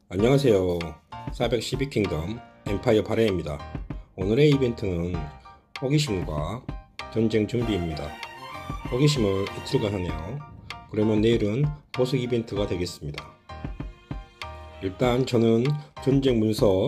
안녕하세요. 412킹덤 엠파이어 발해입니다. 오늘의 이벤트는 호기심과 전쟁 준비입니다. 호기심을 이틀간 하네요. 그러면 내일은 보석 이벤트가 되겠습니다. 일단 저는 전쟁 문서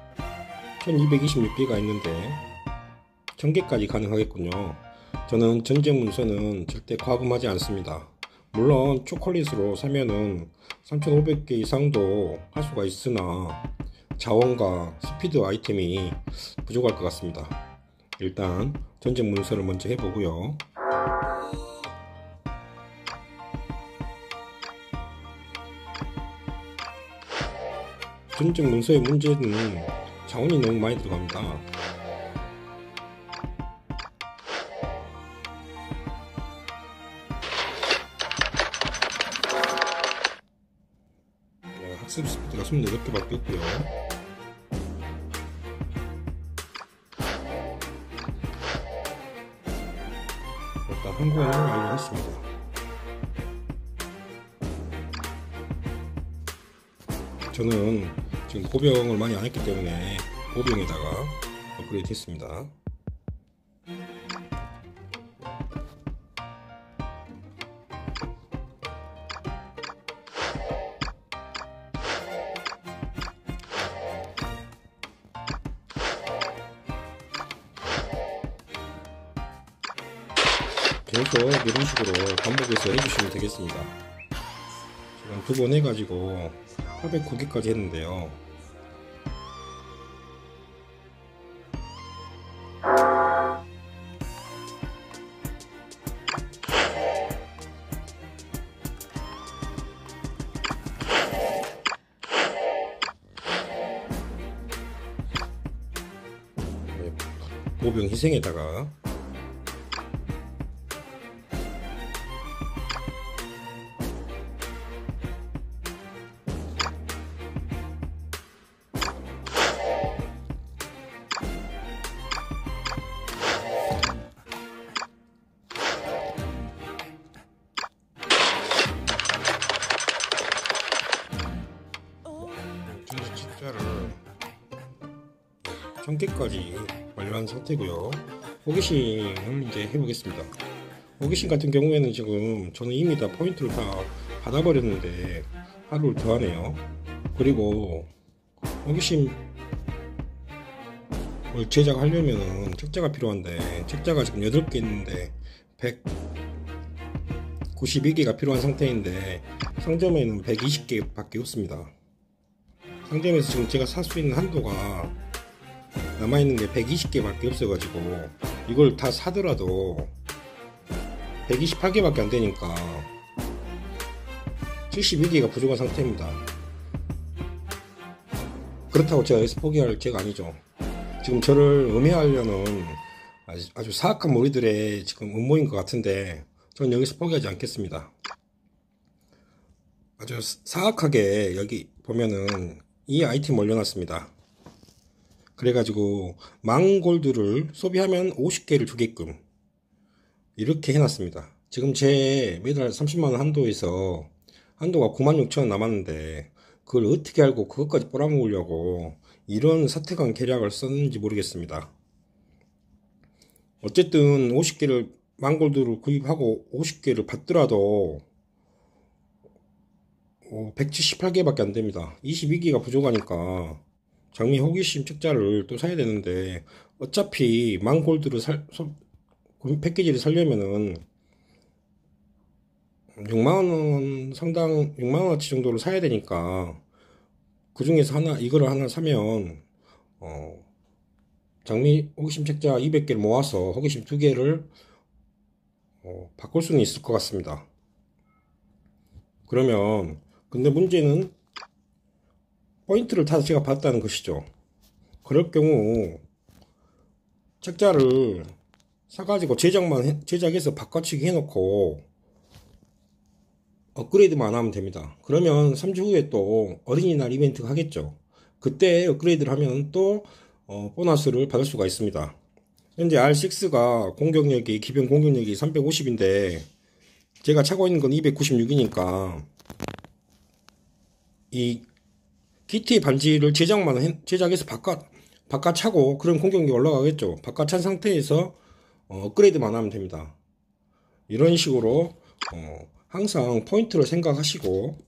1226개가 있는데 1000개까지 가능하겠군요. 저는 전쟁 문서는 절대 과금하지 않습니다. 물론 초콜릿으로 사면은 3500개 이상도 할 수가 있으나 자원과 스피드 아이템이 부족할 것 같습니다. 일단 전쟁 문서를 먼저 해보고요. 전쟁 문서의 문제는 자원이 너무 많이 들어갑니다. 학습 스피드가 28개밖에 없고요. 일단 한국어는 완료했습니다. 저는 지금 보병을 많이 안 했기 때문에 보병에다가 업그레이드 했습니다. 계속 이런 식으로 반복해서 해주시면 되겠습니다. 지금 2번 해가지고 809개까지 했는데요. 보병 희생에다가 진짜를 1000개까지 완료한 상태고요. 호기심을 이제 해보겠습니다. 호기심 같은 경우에는 지금 저는 이미 다 포인트를 다 받아버렸는데 하루를 더 하네요. 그리고 호기심을 제작하려면 책자가 필요한데 책자가 지금 8개 있는데 192개가 필요한 상태인데 상점에는 120개 밖에 없습니다. 상점에서 지금 제가 살 수 있는 한도가 남아있는 게 120개 밖에 없어가지고 이걸 다 사더라도 128개 밖에 안 되니까 72개가 부족한 상태입니다. 그렇다고 제가 여기서 포기할 제가 아니죠. 지금 저를 음해하려는 아주 사악한 무리들의 지금 음모인 것 같은데 전 여기서 포기하지 않겠습니다. 아주 사악하게 여기 보면은 이 아이템 올려놨습니다. 그래가지고 망골드를 소비하면 50개를 주게끔 이렇게 해놨습니다. 지금 제 매달 30만원 한도에서 한도가 96,000원 남았는데 그걸 어떻게 알고 그것까지 빨아먹으려고 이런 사태강 계략을 썼는지 모르겠습니다. 어쨌든 50개를 망골드를 구입하고 50개를 받더라도 178개밖에 안됩니다. 22개가 부족하니까 장미 호기심 책자를 또 사야 되는데 어차피 망골드를 패키지를 사려면은 6만원 상당 6만원어치 정도를 사야 되니까 그 중에서 이거를 하나 사면 장미 호기심 책자 200개를 모아서 호기심 2개를 바꿀 수는 있을 것 같습니다. 그러면 근데 문제는 포인트를 다 제가 받았다는 것이죠. 그럴 경우 책자를 사가지고 제작해서 바꿔치기 해놓고 업그레이드만 안 하면 됩니다. 그러면 3주 후에 또 어린이날 이벤트가 하겠죠. 그때 업그레이드를 하면 또 보너스를 받을 수가 있습니다. 현재 R6가 공격력이 기본 공격력이 350인데 제가 차고 있는 건 296이니까 이 기티 반지를 제작해서 바깥 차고 그런 공격력이 올라가겠죠. 바깥 찬 상태에서 업그레이드만 하면 됩니다. 이런 식으로 항상 포인트를 생각하시고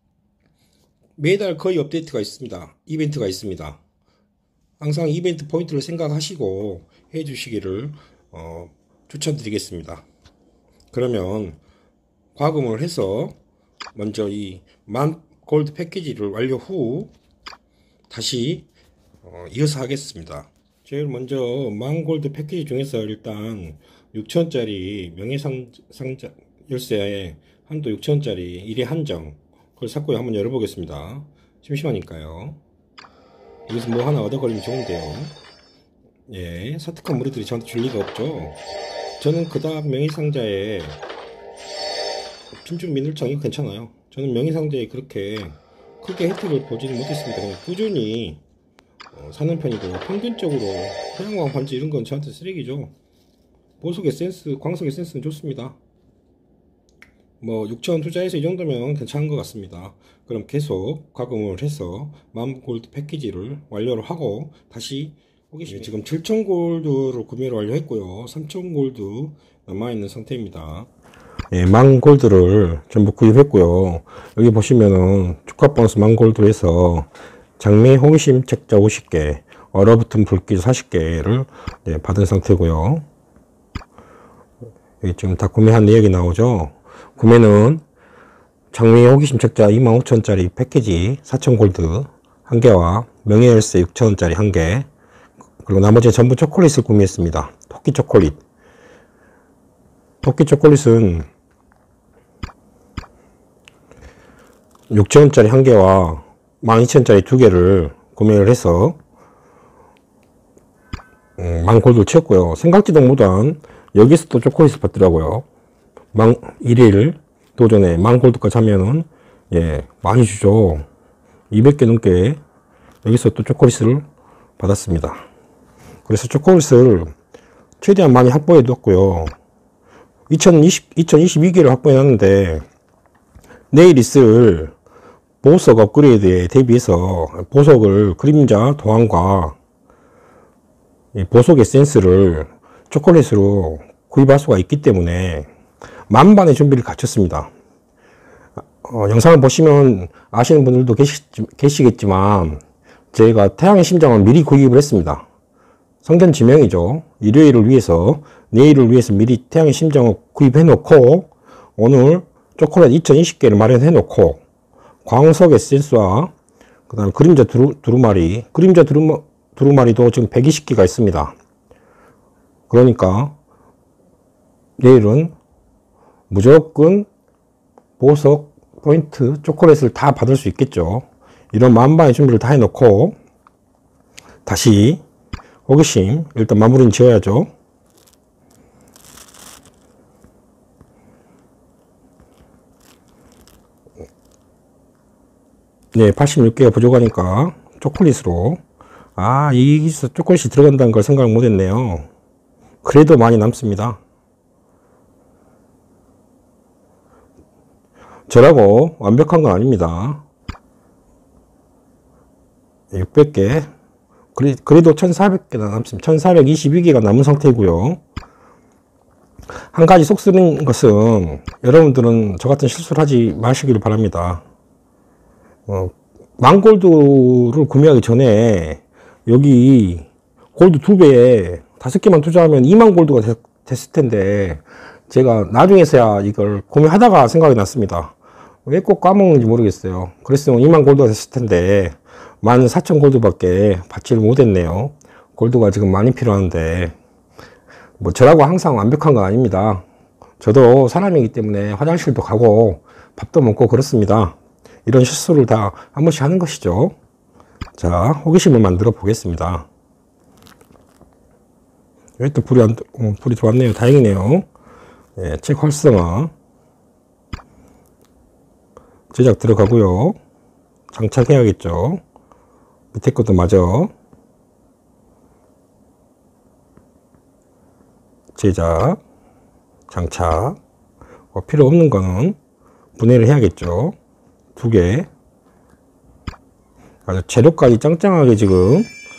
매달 거의 업데이트가 있습니다. 이벤트가 있습니다. 항상 이벤트 포인트를 생각하시고 해주시기를 추천드리겠습니다. 그러면 과금을 해서 먼저 이 만 골드 패키지를 완료 후 다시 이어서 하겠습니다. 제일 먼저 만 골드 패키지 중에서 일단 6,000원짜리 명예상자 열쇠에 한도 6,000원짜리 1회 한정 그걸 샀고요. 한번 열어보겠습니다. 심심하니까요. 여기서 뭐 하나 얻어걸리면 좋은데요. 예, 사특한 무리들이 저한테 줄 리가 없죠. 저는 그 다음 명예상자에 핀줄 민울창 이거 괜찮아요. 저는 명예상자에 그렇게 크게 혜택을 보지는 못했습니다. 그냥 꾸준히 사는 편이고 평균적으로 태양광 반지 이런 건 저한테 쓰레기죠. 보석의 센스, 광석의 센스는 좋습니다. 뭐 6,000원 투자해서 이 정도면 괜찮은 것 같습니다. 그럼 계속 과금을 해서 만 골드 패키지를 완료를 하고 다시 호기심이 지금 7,000 골드로 구매를 완료했고요. 3,000 골드 남아있는 상태입니다. 예, 만 골드를 전부 구입했고요. 여기 보시면은 축하 보너스 만 골드로 해서 장미 호기심 책자 50개, 얼어붙은 불길 40개를 받은 상태고요. 여기 지금 다 구매한 내역이 나오죠. 구매는 장미 호기심 책자 25,000원짜리 패키지 4,000 골드 1개와 명예열쇠 6,000원짜리 1개, 그리고 나머지 전부 초콜릿을 구매했습니다. 토끼 초콜릿. 토끼 초콜릿은 6,000원짜리 1개와 12,000원짜리 2개를 구매를 해서 만 골드를 채웠고요. 생각지도 못한 여기서 또 초콜릿을 받더라고요. 1일 도전에 만 골드까지 하면은 많이 주죠. 200개 넘게 여기서 또 초콜릿을 받았습니다. 그래서 초콜릿을 최대한 많이 확보해 뒀고요. 2022개를 확보해 놨는데 내일 있을 보석 업그레이드에 대비해서 보석을 그림자 도안과 보석 에센스를 초콜릿으로 구입할 수가 있기 때문에 만반의 준비를 갖췄습니다. 영상을 보시면 아시는 분들도 계시겠지만 제가 태양의 심장을 미리 구입을 했습니다. 성견지명이죠. 일요일을 위해서, 내일을 위해서 미리 태양의 심장을 구입해 놓고 오늘 초콜릿 2020개를 마련해 놓고 광석 에센스와 그 다음에 그림자 두루마리, 그림자 두루마리도 지금 120개가 있습니다. 그러니까 내일은 무조건 보석 포인트 초콜릿을 다 받을 수 있겠죠. 이런 만반의 준비를 다 해놓고 다시 호기심 일단 마무리는 지어야죠. 네, 86개가 부족하니까 초콜릿으로, 여기서 초콜릿이 들어간다는 걸 생각 못했네요. 그래도 많이 남습니다. 저라고 완벽한 건 아닙니다. 600개, 그래도 1400개나 남습니다. 1422개가 남은 상태고요. 한 가지 속 쓰는 것은 여러분들은 저 같은 실수를 하지 마시기를 바랍니다. 만 골드를 구매하기 전에 여기 골드 2배에 5개만 투자하면 2만 골드가 됐을 텐데 제가 나중에서야 이걸 구매하다가 생각이 났습니다. 왜 꼭 까먹는지 모르겠어요. 그랬으면 2만 골드가 됐을 텐데 14,000 골드밖에 받지를 못했네요. 골드가 지금 많이 필요한데 뭐 저라고 항상 완벽한 건 아닙니다. 저도 사람이기 때문에 화장실도 가고 밥도 먹고 그렇습니다. 이런 실수를 다 한 번씩 하는 것이죠. 자, 호기심을 만들어 보겠습니다. 여기 또 불이 들어왔네요. 다행이네요. 네, 책 활성화 제작 들어가고요. 장착해야겠죠. 밑에 것도 마저 제작, 장착. 필요 없는 거는 분해를 해야겠죠. 2개. 아주 재료까지 짱짱하게 지금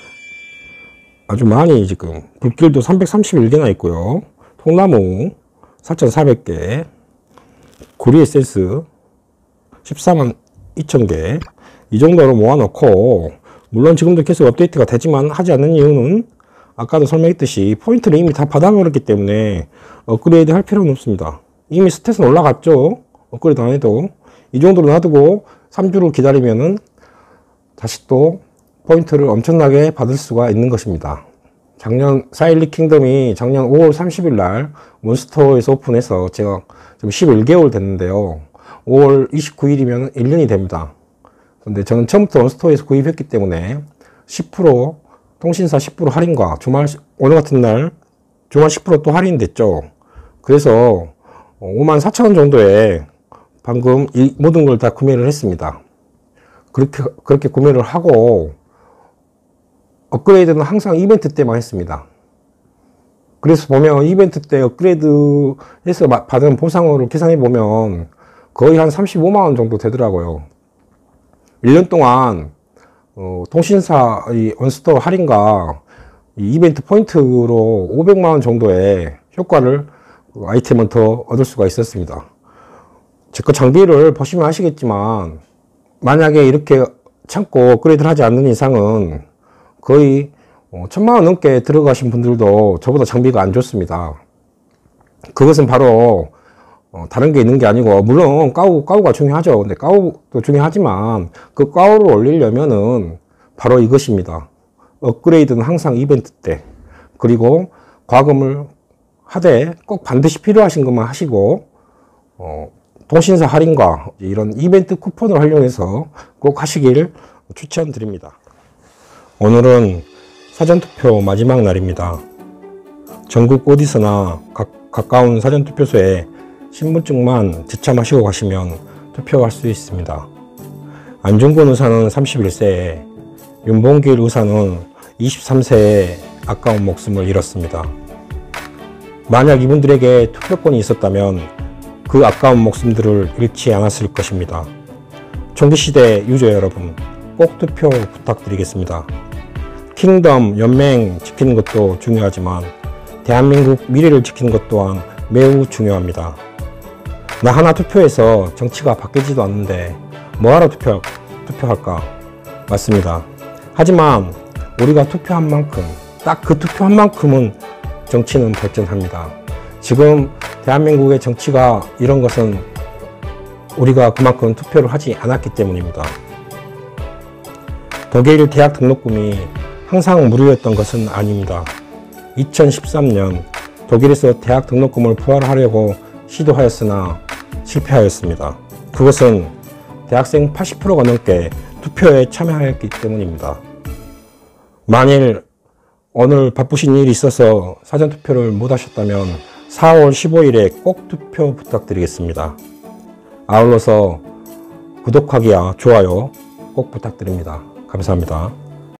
아주 많이 지금 불길도 331개나 있고요. 통나무 4,400개, 구리 에센스 14만 2천개 이 정도로 모아놓고, 물론 지금도 계속 업데이트가 되지만 하지 않는 이유는 아까도 설명했듯이 포인트를 이미 다 받아버렸기 때문에 업그레이드 할 필요는 없습니다. 이미 스탯은 올라갔죠. 업그레이드 안 해도 이 정도로 놔두고 3주를 기다리면은 다시 또 포인트를 엄청나게 받을 수가 있는 것입니다. 작년 사일리 킹덤이 작년 5월 30일 날 몬스터에서 오픈해서 제가 지금 11개월 됐는데요. 5월 29일이면 1년이 됩니다. 근데 저는 처음부터 몬스터에서 구입했기 때문에 10% 통신사 10% 할인과 주말, 오늘 같은 날 주말 10% 또 할인됐죠. 그래서 54,000원 정도에 방금 이 모든 걸 다 구매를 했습니다. 그렇게 구매를 하고, 업그레이드는 항상 이벤트 때만 했습니다. 그래서 보면 이벤트 때 업그레이드 해서 받은 보상으로 계산해 보면 거의 한 35만원 정도 되더라고요. 1년 동안 통신사 이 원스토어 할인과 이 이벤트 포인트로 500만원 정도의 효과를 아이템은 더 얻을 수가 있었습니다. 제 거 장비를 보시면 아시겠지만, 만약에 이렇게 참고 업그레이드를 하지 않는 이상은 거의 1,000만원 넘게 들어가신 분들도 저보다 장비가 안 좋습니다. 그것은 바로 다른 게 있는 게 아니고, 물론 까우가 중요하죠. 근데 까우도 중요하지만 그 까우를 올리려면은 바로 이것입니다. 업그레이드는 항상 이벤트 때, 그리고 과금을 하되 꼭 반드시 필요하신 것만 하시고, 통신사 할인과 이런 이벤트 쿠폰을 활용해서 꼭 하시길 추천드립니다. 오늘은 사전투표 마지막 날입니다. 전국 어디서나 가까운 사전투표소에 신분증만 지참하시고 가시면 투표할 수 있습니다. 안중근 의사는 31세에, 윤봉길 의사는 23세에 아까운 목숨을 잃었습니다. 만약 이분들에게 투표권이 있었다면 그 아까운 목숨들을 잃지 않았을 것입니다. 총기시대 유저 여러분, 꼭 투표 부탁드리겠습니다. 킹덤, 연맹 지키는 것도 중요하지만 대한민국 미래를 지키는 것 또한 매우 중요합니다. 나 하나 투표해서 정치가 바뀌지도 않는데 뭐하러 투표할까? 맞습니다. 하지만 우리가 투표한 만큼, 딱 그 투표한 만큼은 정치는 발전합니다. 지금 대한민국의 정치가 이런 것은 우리가 그만큼 투표를 하지 않았기 때문입니다. 독일 대학 등록금이 항상 무료였던 것은 아닙니다. 2013년 독일에서 대학 등록금을 부활하려고 시도하였으나 실패하였습니다. 그것은 대학생 80%가 넘게 투표에 참여하였기 때문입니다. 만일 오늘 바쁘신 일이 있어서 사전투표를 못 하셨다면 4월 15일에 꼭 투표 부탁드리겠습니다. 아울러서 구독하기와 좋아요 꼭 부탁드립니다. 감사합니다.